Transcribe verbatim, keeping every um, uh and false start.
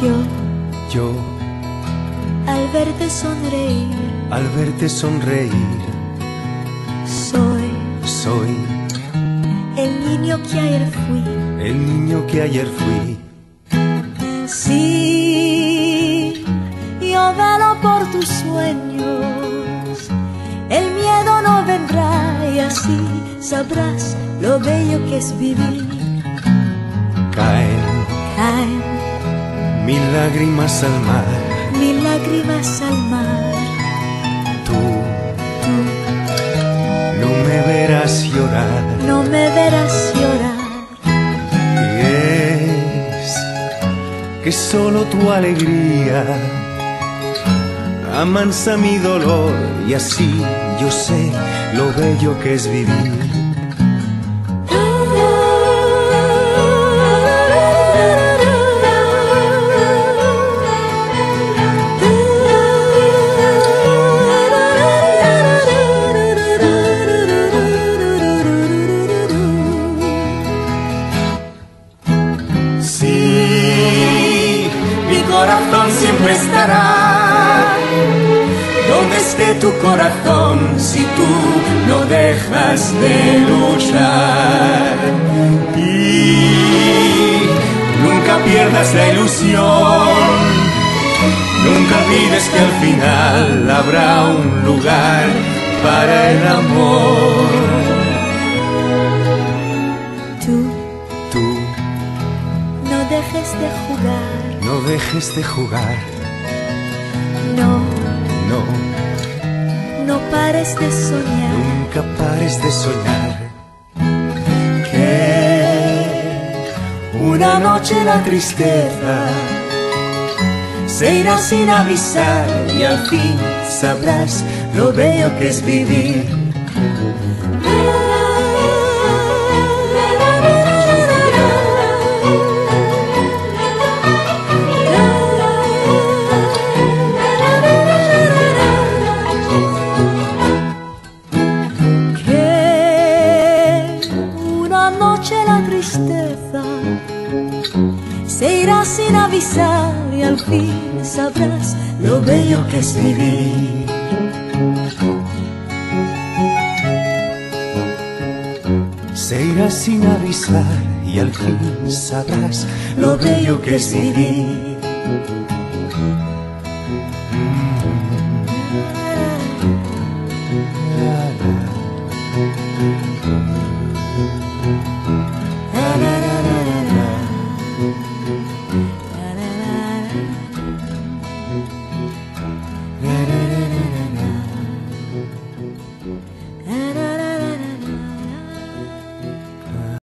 Yo, yo, al verte sonreír, al verte sonreír, soy soy el niño que ayer fui. el niño que ayer fui. Sí, yo velo por tus sueños, el miedo no vendrá y así sabrás lo bello que es vivir. Caen Caen mil lágrimas al mar, mil lágrimas al mar. tú Tú no me verás llorar. no me verás llorar. Y es que solo tu alegría amansa mi dolor y así yo sé lo bello que es vivir. Sí, mi corazón siempre estará donde esté tu corazón, si tú no dejas de luchar. Y nunca pierdas la ilusión, nunca olvides que al final habrá un lugar para el amor. Tú Tú no dejes de jugar, no dejes de jugar, no, no, no pares de soñar. nunca pares de soñar. Que una noche la tristeza se irá sin avisar y al fin sabrás lo bello que es vivir. Se irá sin avisar y al fin sabrás lo bello que es vivir. Se irá sin avisar y al fin sabrás lo bello que es vivir. Mm.